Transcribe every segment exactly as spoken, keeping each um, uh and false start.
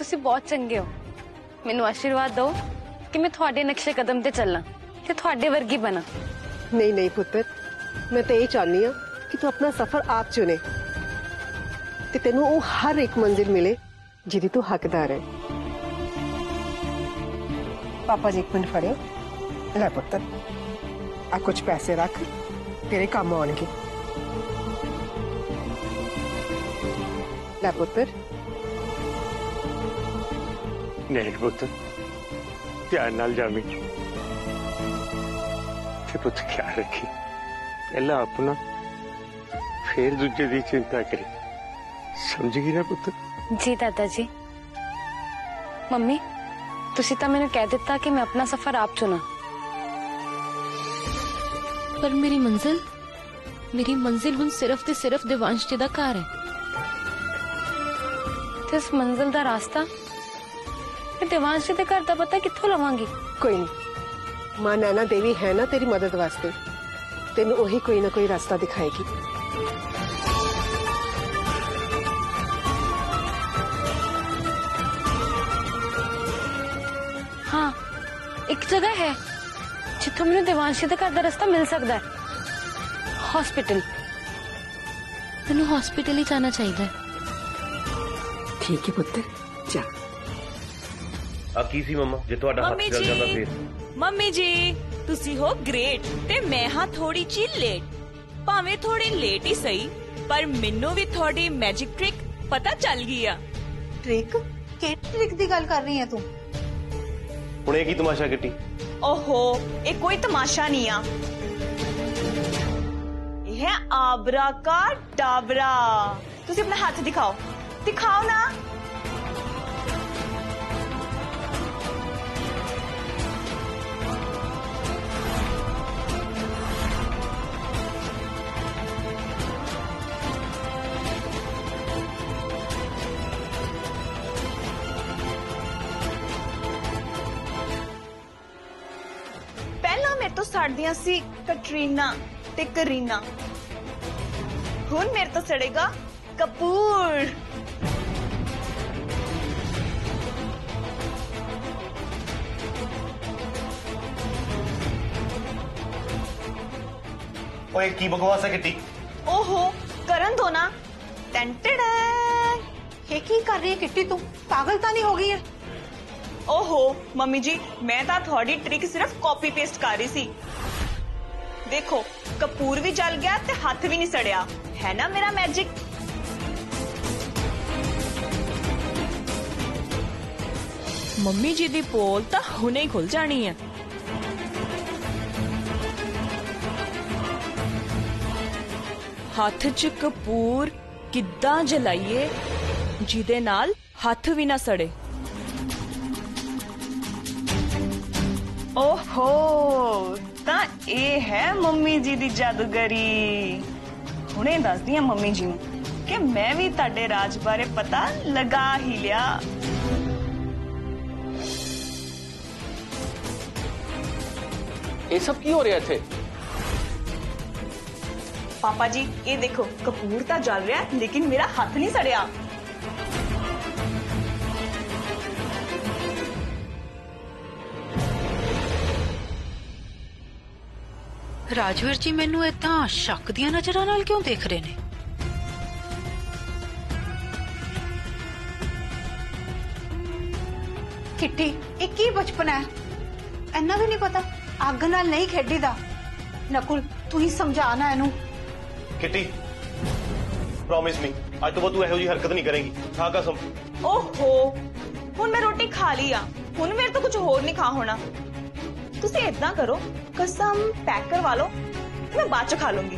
तुसी बहुत चंगे हो। मैनू आशीर्वाद दो कि मैं थोड़े नक्शे कदम ते चलना ते थोड़े वर्गी बना। नहीं नहीं पुत्र, मैं तो यही चाहनी हाँ कि तू अपना सफर आप चुने ते तेनू वो हर एक मंजिल मिले जिदी तू हकदार है। पापा जी एक मिनट फड़े। ले पुत्र, आ कुछ पैसे रख, तेरे काम आउणगे। ले पुत्र। नहीं पुत्र, ध्यान नाल जामी। पुत्र ख्याल रखी, पहला अपना फिर दूजे की चिंता करी, समझेगी ना पुत्र? जी दादाजी। मम्मी तुसी तो मैंने कह दिता कि मैं अपना सफर आप चुना, पर मेरी मंजिल मेरी मंजिल हुण सिर्फ ते सिर्फ देवांश जी दा घर है। ते इस मंजिल दा रास्ता मैं देवांश जी दे घर दा पता कित्थों लवांगी? कोई नहीं, मां नैना देवी है ना तेरी मदद वास्ते, तेन वही कोई ना कोई रास्ता दिखाएगी। हाँ, एक जगह है जिथों मैंने देवांशी दे घर दा रास्ता मिल सकता है। हॉस्पिटल। मैनू हॉस्पिटल ही जाना चाहिए। ठीक है पुत्र, जा। आ की सी मम्मा जे ਤੁਹਾਡਾ ਹੱਥ ਚੱਲ ਜਾਂਦਾ ਫੇਰ? ਮੰਮੀ ਜੀ ਤੁਸੀਂ ਹੋ ਗ੍ਰੇਟ ਤੇ ਮੈਂ ਹਾਂ ਥੋੜੀ ਜੀ ਲੇਟ। ਭਾਵੇਂ ਥੋੜੀ ਲੇਟ ਹੀ ਸਹੀ, ਪਰ ਮੈਨੂੰ ਵੀ ਤੁਹਾਡੀ ਮੈਜਿਕ ਟ੍ਰਿਕ ਪਤਾ ਚੱਲ ਗਈ ਆ। ट्रिक? ਕਿਹੜੀ ट्रिक ਦੀ ਗੱਲ ਕਰ ਰਹੀ ਹੈ ਤੂੰ? ਹੁਣ ਇਹ ਕੀ ਤਮਾਸ਼ਾ ਕਿੱਟੀ? ਓਹੋ, ਇਹ ਕੋਈ ਤਮਾਸ਼ਾ ਨਹੀਂ ਆ, ਇਹ ਹੈ ਆਬਰਾ ਕਾ ਡਾਬਰਾ। ਤੁਸੀਂ ਆਪਣਾ ਹੱਥ ਦਿਖਾਓ, ਦਿਖਾਓ ਨਾ। तो सड़दियां सी कटरीना ते करीना, हुण मेरे तो सड़ेगा कपूर। ओए की बकवास है किट्टी? ओहो, करन दो ना। टेंटेड ये की कर रही है किट्टी, तू पागल तो नहीं हो गई है? ओहो मम्मी जी, मैं तो थोड़ी ट्रिक सिर्फ कॉपी पेस्ट कर रही सी। देखो कपूर भी जल गया ते हाथ भी नहीं सड़िया, है ना मेरा मैजिक। मम्मी जी दी पोल तो हुणे ही खुल जानी है। हाथ च कपूर किद्दां जलाइए जिदे नाल हाथ भी ना सड़े। ओहो, ता ये है मम्मी जी दी जादूगरी। हुणे दसदी हां मम्मी जी नूं कि मैं भी ताडे राज बारे पता लगा ही लिया। ये सब की हो रहा थे? पापा जी ये देखो, कपूर ता जल रहा है लेकिन मेरा हाथ नहीं सड़िया। राजवीर जी मैनू इदा शक दियां नजरां नाल क्यों देख रहे ने? किट्टी एक ही बचपन है, इन्ना भी नहीं पता अग नाल नहीं खेडी दा। नकुल तू ही समझाना इनू। किट्टी प्रॉमिस मी, आज तो तू एहो जी हरकत नहीं करेगी। खा कसम। ओहो, हुण मैं रोटी खा ली आ, हुण मेरे तो कुछ होर नहीं खा होना। तुसी इतना करो, कसम पैक करवा लो, मैं बाद च खा लूंगी।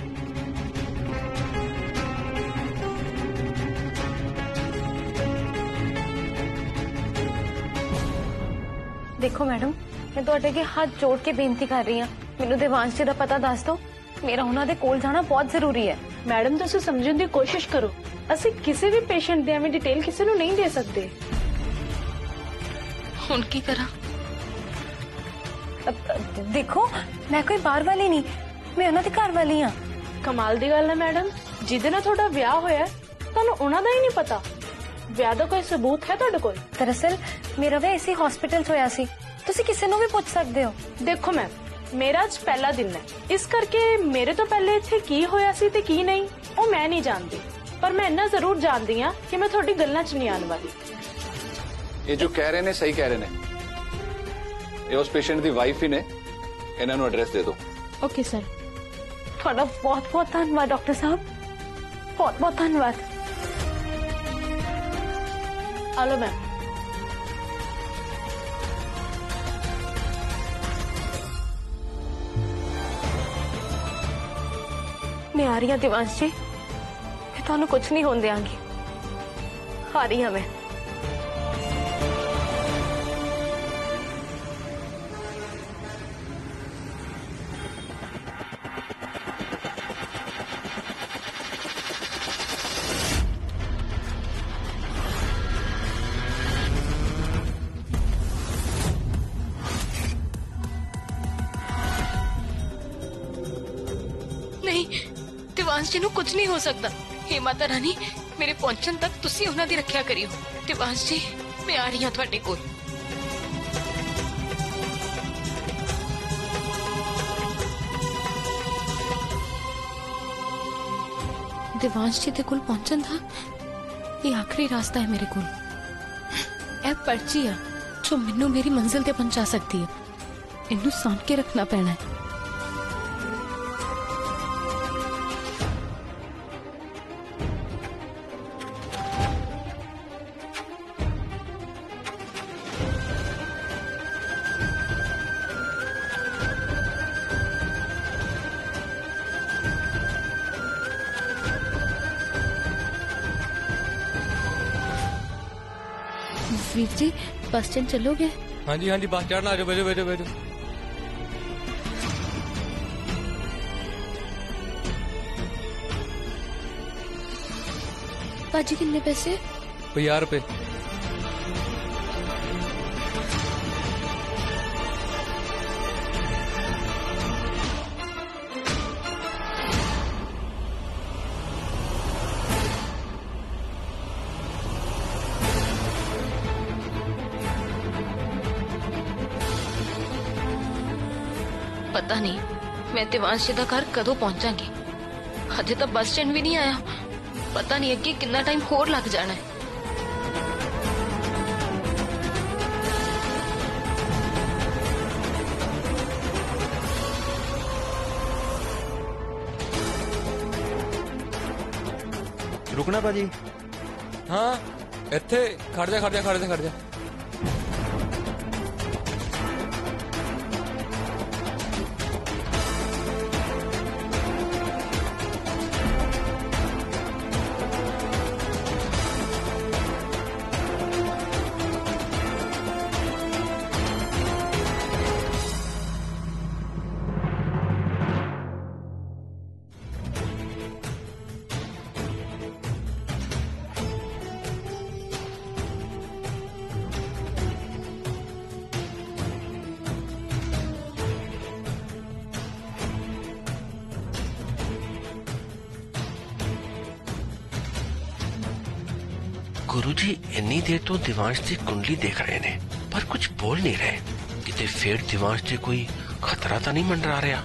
देखो मैडम, मैं तुहाडे अगे हाथ जोड़ के बेनती कर रही हूं, मैनू देवांश जी दा पता दस दो। मेरा उन्हां दे कोल जाना बहुत जरूरी है। मैडम तुसीं समझण दी कोशिश करो, असीं किसी भी पेशेंट दी एवें डिटेल किसी नूं नहीं दे सकते। हुण की करा? देखो मैं कोई बाहर वाली नहीं, मैं उन्हां दे घर वाली हां। कमाल दी गल है मैडम, जिहदे नाल तुहाडा विआह होया तुहानूं उन्हां दा ही नहीं पता। ਵਿਆਹ ਦਾ ਕੋਈ ਸਬੂਤ ਹੈ ਤੁਹਾਡੇ ਕੋਲ? ਦਰਅਸਲ ਮੇਰਾ ਵਿਆਹ ਇਸੇ ਹਸਪੀਟਲ 'ਚ ਹੋਇਆ ਸੀ। ਤੁਸੀਂ ਕਿਸੇ ਨੂੰ ਵੀ ਪੁੱਛ ਸਕਦੇ ਹੋ। ਦੇਖੋ ਮੈਮ, ਮੇਰਾ ਅੱਜ ਪਹਿਲਾ ਦਿਨ ਹੈ, ਇਸ ਕਰਕੇ ਮੇਰੇ ਤੋਂ ਪਹਿਲੇ ਇੱਥੇ ਕੀ ਹੋਇਆ ਸੀ ਤੇ ਕੀ ਨਹੀਂ ਉਹ ਮੈਂ ਨਹੀਂ ਜਾਣਦੀ, ਪਰ ਮੈਂ ਇੰਨਾ ਜ਼ਰੂਰ ਜਾਣਦੀ ਹਾਂ ਕਿ ਮੈਂ ਤੁਹਾਡੀ ਗੱਲਾਂ 'ਚ ਨਹੀਂ ਆਉਣ ਵਾਲੀ। ਇਹ ਜੋ ਕਹਿ ਰਹੇ ਨੇ ਸਹੀ ਕਹਿ ਰਹੇ ਨੇ। ਇਹ ਉਸ ਪੇਸ਼ੈਂਟ ਦੀ ਵਾਈਫ ਹੀ ਨੇ, ਇਹਨਾਂ ਨੂੰ ਐਡਰੈਸ ਦੇ ਦਿਓ। Okay sir. ਤੁਹਾਡਾ ਬਹੁਤ ਬਹੁਤ ਧੰਨਵਾਦ ਡਾਕਟਰ ਸਾਹਿਬ, ਬਹੁਤ ਬਹੁਤ ਧੰਨਵਾਦ। Hello ma'am. मैं आ रही हूँ दिवांश जी, मैं ਤੁਹਾਨੂੰ कुछ नहीं होने देंगी। आ रही हूँ मैं। ਨਹੀਂ, ਦਿਵਾਂਸ਼ ਜੀ ਨੂੰ ਕੁਝ ਨਹੀਂ ਹੋ ਸਕਦਾ। हे ਮਾਤਾ ਰਾਣੀ, ਮੇਰੇ ਪਹੁੰਚਣ ਤੱਕ ਤੁਸੀਂ ਉਹਨਾਂ ਦੀ ਰੱਖਿਆ ਕਰਿਓ। ਦਿਵਾਂਸ਼ ਜੀ, ਮੈਂ ਆ ਰਹੀ ਹਾਂ ਤੁਹਾਡੇ ਕੋਲ। ਦਿਵਾਂਸ਼ ਜੀ ਦੇ ਕੋਲ ਪਹੁੰਚਣ ਦਾ ਇਹ ਆਖਰੀ ਰਾਸਤਾ ਹੈ ਮੇਰੇ ਕੋਲ। ਇਹ ਪਰਚੀ ਆ ਜੋ ਮੈਨੂੰ ਮੇਰੀ ਮੰਜ਼ਿਲ ਤੇ ਪਹੁੰਚਾ ਸਕਦੀ ਹੈ। ਇਹਨੂੰ ਸਾਂਭ ਕੇ ਰੱਖਣਾ ਪੈਣਾ ਹੈ। वीर जी, बस स्टैंड चलोगे? हाँ जी हाँ जी, बस चढ़ना। आ जाओ, बैठो बैठो बैठो। पाजी कितने पैसे? पचास रुपए। पता नहीं मैं दिवांश जी दा घर कदों पहुंचांगी। हजे तो बस स्टैंड भी नहीं आया। पता नहीं अगे कितना टाइम होर लग जाना है। रुकना भाजी? हाँ, इत्थे खड़ जा खड़ जा खड़ जा खड़ जा। गुरुजी इन्नी देर तो दिवांश की कुंडली देख रहे ने, पर कुछ बोल नहीं रहे। किते फिर दिवांश से कोई खतरा तो नहीं मंडरा रहा?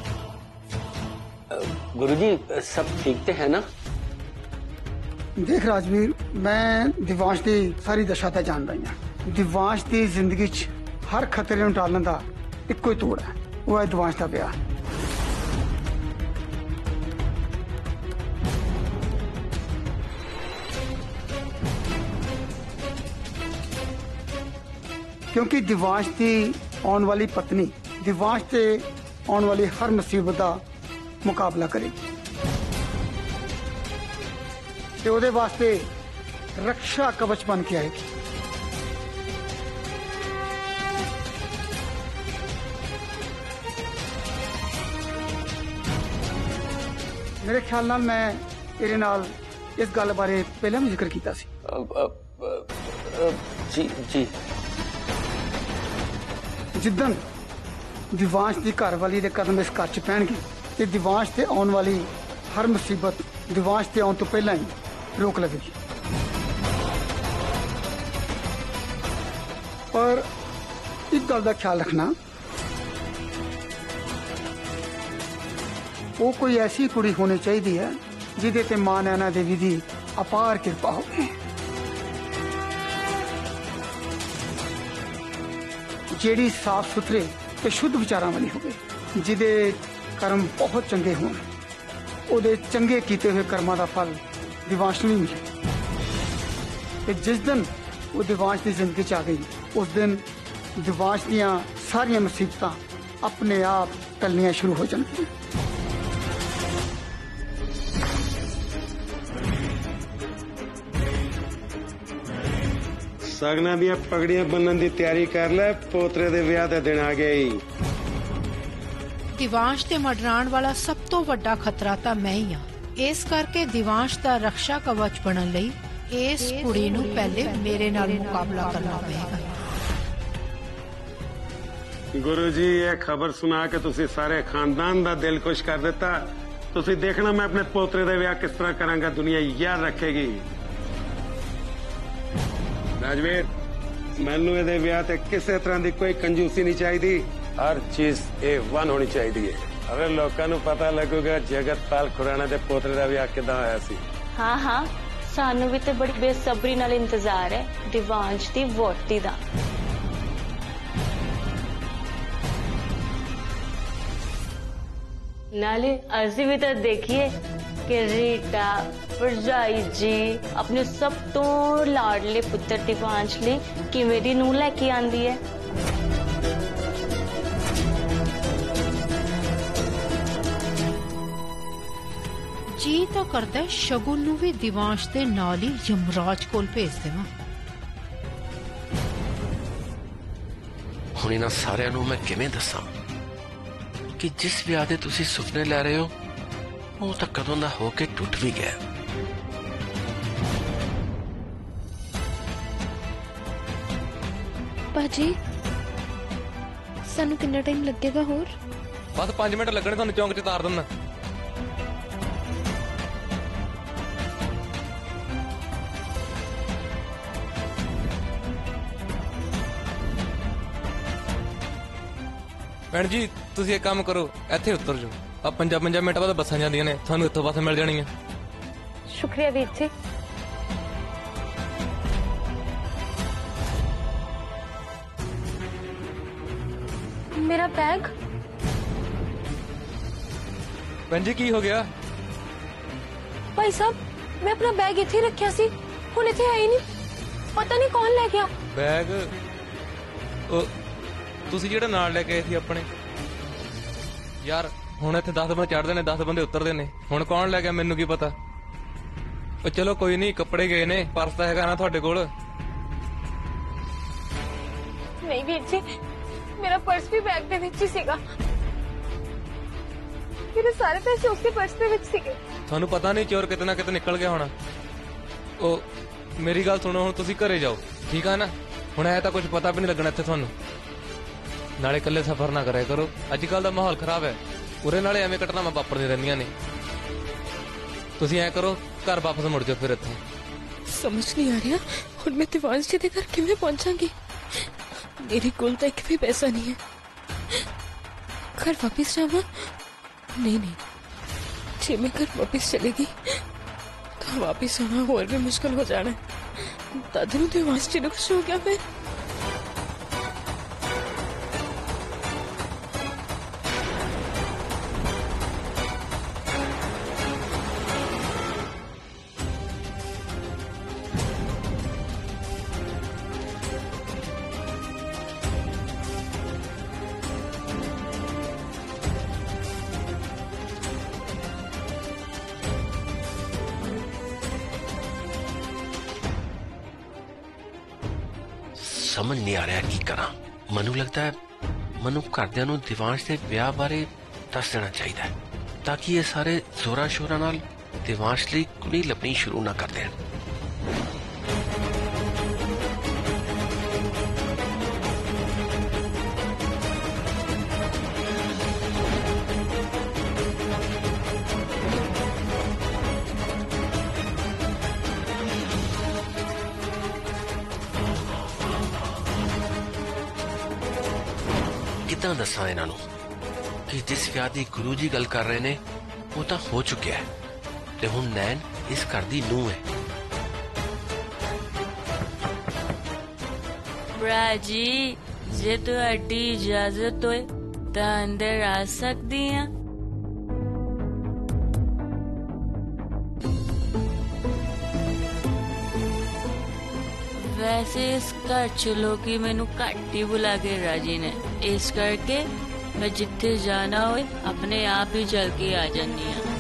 गुरुजी सब ठीक ते है ना? देख राजवीर, मैं दिवांश की सारी दशा तो जान रही हूँ। दिवांश की जिंदगी च हर खतरे नूं टालण दा इक्को ही तोड़ है, वो है दिवांश का ब्याह। क्योंकि दिवांश की आने वाली पत्नी दिवांश से आने वाली हर मुसीबत का मुकाबला करेगी ते उहदे वास्ते रक्षा कवच बन के आएगी। मेरे ख्याल नाल मैं तेरे नाल इस गल बारे पहले भी जिक्र किया सी। जी जी। जिदन दिवांश की घर वाली दे कदम इस घर च पैणगे ते दिवांश ते आने वाली हर मुसीबत दिवांश ते आने तो पहला ही रोक लगेगी। गल का ख्याल रखना, वो कोई ऐसी कुड़ी होनी चाहिए है जिदे ते मां नैना देवी की अपार कृपा हो, जेड़ी साफ सुथरे ते शुद्ध विचारां वाली होवे, जिदे कर्म बहुत चंगे होण, ओदे चंगे कीते हुए कर्मां दा फल दिवांश नूं मिले। ते जिस दिन वो दिवांश की जिंदगी च आ गई, उस दिन दिवांश दियां सारियां मुसीबतां अपने आप टलनियां शुरू हो जाएंगी। सगना दियां पगड़ियां बनन की तैयारी कर ले, पोतरे दे विआह दे दिन आ गए। दिवांश ते मडराण वाला सब तो वड्डा खतरा तां मैं ही हां, इस करके दिवांश दा रक्षा कवच बनन लई इस कुड़ी नूं पहले मेरे नाल मुकाबला करना पएगा। गुरु जी ये खबर सुना के तुसी सारे खानदान दा दिल खुश कर दिता। तुसी देखना मैं अपने पोतरे दा विआह किस तरह करांगा, दुनिया याद रखेगी। राजवीर मैनू इहदे विआह ते किसी तरह की कोई कंजूसी नहीं चाहिए, हर चीज ए वन होनी चाहिए। अरे लोगों को पता लगेगा जगतपाल खुराना दे पोतरे दा विआह किदां होया सी। हाँ हाँ सानू भी ते बड़ी बेसब्री नाल इंतजार है दिवांश दी वोटी दा। नाले असी भी तो देखिए कि रीटा भरजाई जी अपने सब तो लाडले पुत्र दिवांश ले किवें दी नूं लैके आंदी है। जी तो करता है शगुन नूं भी दिवांश दे नाल ही यमराज कोल भेज देवां। हुण इन्हां सारिआं नूं मैं किवें दस्सां कि जिस विआह दे तुसीं सुपने लै रहे हो वो तो कदों दा हो के टुट भी गया। भाजी सानू कितना टाइम लगेगा? होर बस पांच मिनट लगने, तुहानू चौंक च तार दिंदा। भैन जी तुसीं एक काम करो, इत्थे उतर जाओ, अब पंजा पंजा मिनट बाद बसां जांदियां ने, तुहानू इत्थों बस मिल जानी है। शुक्रिया वीर जी। मेरा बैग? भैन जी की हो गया? भाई साहब मैं अपना बैग इत्थे रखिया सी, हुण इत्थे है ही नहीं, पता नहीं कौन ले गया बैग। ओ तुसीं जिहड़ा नाल लेके आए सी अपने यार, हुण इत्थे दस बंदे चढ़दे ने दस बंदे उतरदे ने, हुण कौन ले गया मैनू की पता। ओ चलो कोई नहीं, कपड़े गए ने, पर्स तां हैगा ना तुहाडे कोल? नहीं वीर जी मेरा पर्स भी बैग दे विच ही सीगा, मेरे सारे पैसे उसके पर्स दे विच सीगे। तुहानू पता नहीं चोर कितना किते निकल गया होना। ओ मेरी गल सुनो, हुण तुसीं घरे जाओ ठीक है ना, हुण ऐ तां कुछ पता भी नहीं लगना इत्थे तुहानू। नाले कल्ले सफर ना करे करो, अजकल दा माहौल खराब है, उरे नाले एवें घटनावां वापरदियां रहिंदियां ने। तुसीं ऐ करो घर वापस मुड़ जाओ फिर इत्थों। समझ नहीं आ रहा हुण मैं दिवांश जी दे घर किवें पहुंचांगी। मेरे कोल तो एक भी पैसा नहीं है, घर वापस जावा? नहीं नहीं, जे मैं घर वापस चलेगी तो वापस आना और भी मुश्किल हो जाना है। दादू तो दिवांश जी ने कुछ हो गया फिर? समझ नहीं आ रहा की करा। मनु लगता है मनु घरदियां नूं दिवांश दे विआह बारे दस देना चाहिए ताकि ये सारे जोरा शोरा नाल दिवांश लई कुड़ी लभनी शुरू ना कर देन। किदां दसां इन्हां नूं कि जिस विआह दी गुरु जी गल कर रहे ने वो तां हो चुकिया है ते हुण नैन इस घर दी नूंह है। भरा जी जे तुहाडी इजाजत होए तां अंदर आ सकदी हां। वैसे इस घर च लोग मैनू घट ही बुला के राजी ने, इस करके मैं जिथे जाना होए अपने आप ही चल के आ जानी हां।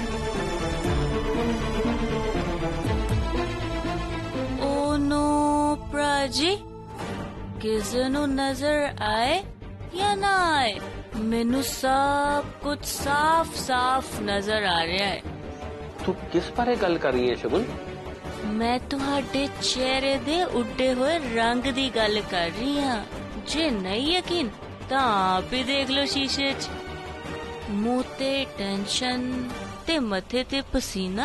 ओ नो भरा जी, किसे नू नजर आए या ना आए, मैनू सब कुछ साफ साफ नजर आ रहा है। तू किस बारे गल कर रही है शगुन? मैं तुहाडे चेहरे दे उड्डे हुए रंग दी गल कर रही हां। जे नहीं यकीन तां आप ही देख लो शीशे च, मुंह ते टेंशन ते मथे ते पसीना।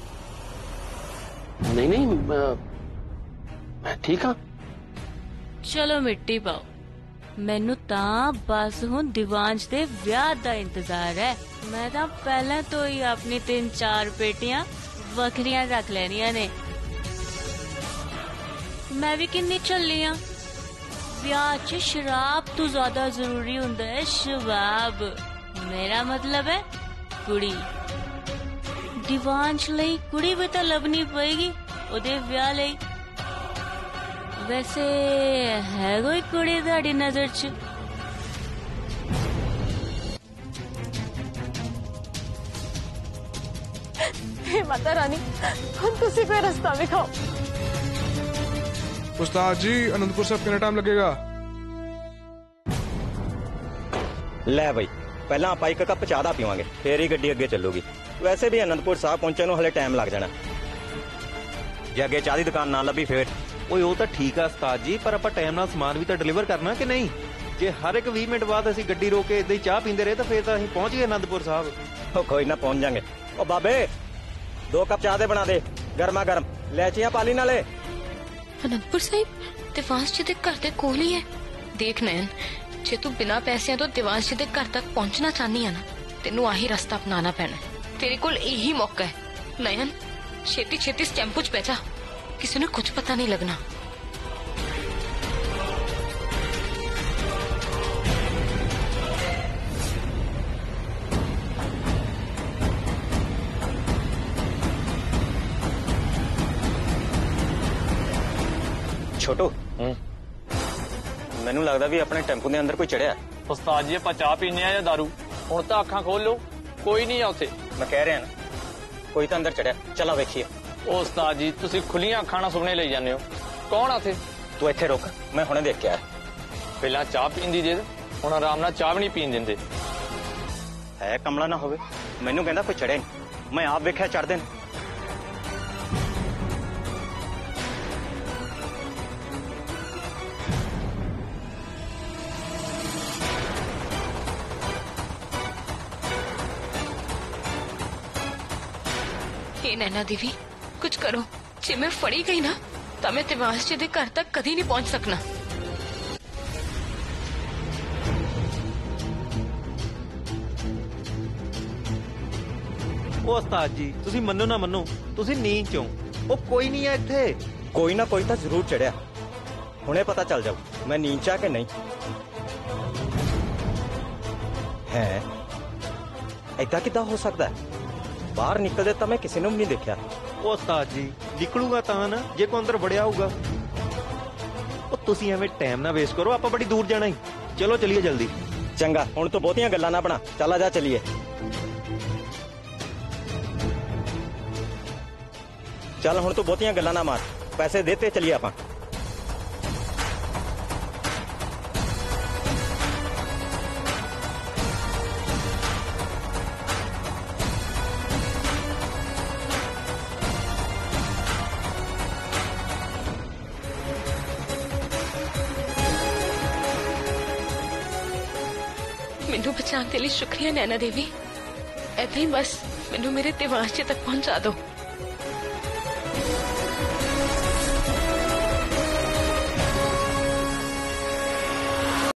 नहीं नहीं मैं ठीक हाँ। चलो मिट्टी पाओ, मैनू तां बस हुण दिवांश दे ब्याह दा इंतजार है। मैं तां पहले तो ही अपनी तीन चार पेटियां वखरियां रख लैनियां ने। मैं भी किन्नी चली हाँ। ब्याह च शराब तो ज्यादा जरूरी हुंदा है शबाब, मेरा मतलब है कुड़ी। दिवांश लई कुड़ी भी तो लभनी पएगी ओदे ब्याह लई। वैसे है कोई कुड़ी तुहाडी नजर च? हे माता रानी, हम तुसी कोई रास्ता दिखाओ। उस्ताद जी अनंतपुर साहब कितना टाइम लगेगा? ले भाई, पहला आप एक कप चाह दा पीवांगे, फिर ही गड्डी अगे चलूगी। वैसे भी अनंतपुर साहब पहुंचने हले टाइम लग जाना। जे अगे चाह दी दुकान ना लभी फिर ओए वो तो ठीक है उस्ताद जी, पर आप टाइम नाल समान भी तो डिलीवर करना कि नहीं? जे हर एक बीस मिनट बाद असीं गड्डी रोक के इदां ही चाह पींदे रहे तो फिर तो असीं पहुंच गए अनंतपुर साहब। ओ कोई ना पहुंच जाएंगे। ओ बाबे दो कप चाह दे बना दे, गर्मा गर्म, इलायचियां पाली नाले। अनंतपुर साहिब दिवांश जी दे घर दे कोल ही है। देख नयन, जे तू बिना पैसियां तो दिवांश जी दे घर तक पहुंचना चाहनी है ना, तेनू आही रास्ता अपनाना पैना। तेरे कोल यही मौका है। नयन छेती छेती इस टेम्पो च बैठा, किसी ने कुछ पता नहीं लगना। छोटू मैनू लगता भी अपने टेंपू के अंदर कोई चढ़िया। उस्ताद जी आप चाह पीने या दारू? हुण तां अखां खोल लो, कोई नहीं है उत्थे। मैं कह रहा ना कोई तो अंदर चढ़िया, चला वेखिए। ओ उस्ताद जी तुसीं खुलियां अखां नाल सुपने लई जांदे हो। कौन आ उत्थे? तू इत्थे रुक, मैं हुणे देख के आया। पहला चाह पीन दी जिद, हुण आराम नाल चाह भी नहीं पीन दिंदे। है कमला ना होवे, मैनू कहंदा कोई चढ़े नहीं, मैं आप वेख्या चढ़दे ने। नैना देवी कुछ करो, जे मैं फड़ी गई ना तो मैं दिवांश जी दे घर तक कभी नहीं पहुंच सकना। ओ उस्ताद जी तुसी मनो ना मनो, तुसी नींद चो। ओ कोई नहीं है इत्थे। कोई ना कोई तो जरूर चढ़िया, हुणे पता चल जाऊ मैं नींद चा के नहीं है। ऐदा किदां हो सकता है? बाहर निकलदे तो मैं किसी ने भी नहीं देखा। ओ उस्ताद जी निकलूगा तां ना जे को अंदर वड़िया होगा। ओ तुसी एवें टाइम ना वेस्ट करो, आप बड़ी दूर जाना ही। चलो चलिए जल्दी। चंगा हुण तो बहुतियां गल्लां ना बना, चला जा चलिए। चल हुण तो बहुतियां गल्लां ना मार, पैसे देते चलिए आपां। मैनू बचाने के लिए शुक्रिया नैना देवी। ऐसे ही बस मैनू मेरे दिवांश जी तक पहुंचा दो।